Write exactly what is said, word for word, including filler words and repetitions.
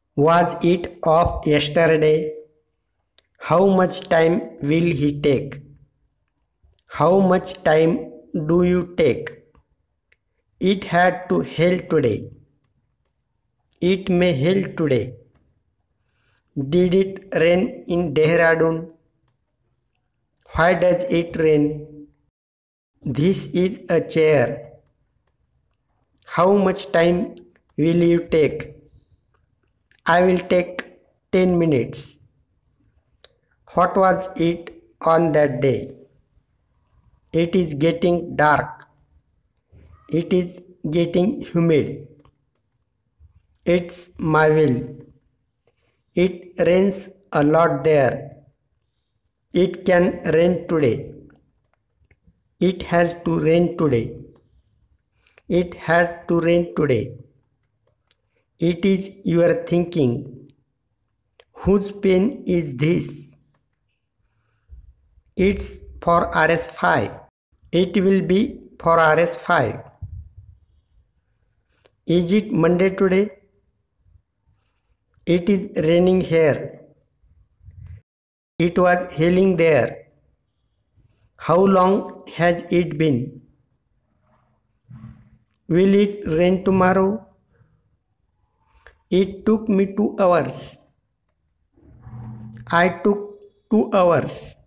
Was it off yesterday? How much time will he take? How much time do you take? It had to hail today. It may hail today. Did it rain in Dehradun? Why does it rain? This is a chair. How much time will you take? I will take ten minutes. What was it on that day? It is getting dark. It is getting humid. It's my will. It rains a lot there. It can rain today. It has to rain today. It had to rain today. It is your thinking. Whose pen is this? It's for R S five. It will be for R S five. Is it Monday today? It is raining here. It was hailing there. How long has it been? Will it rain tomorrow? It took me two hours. I took two hours.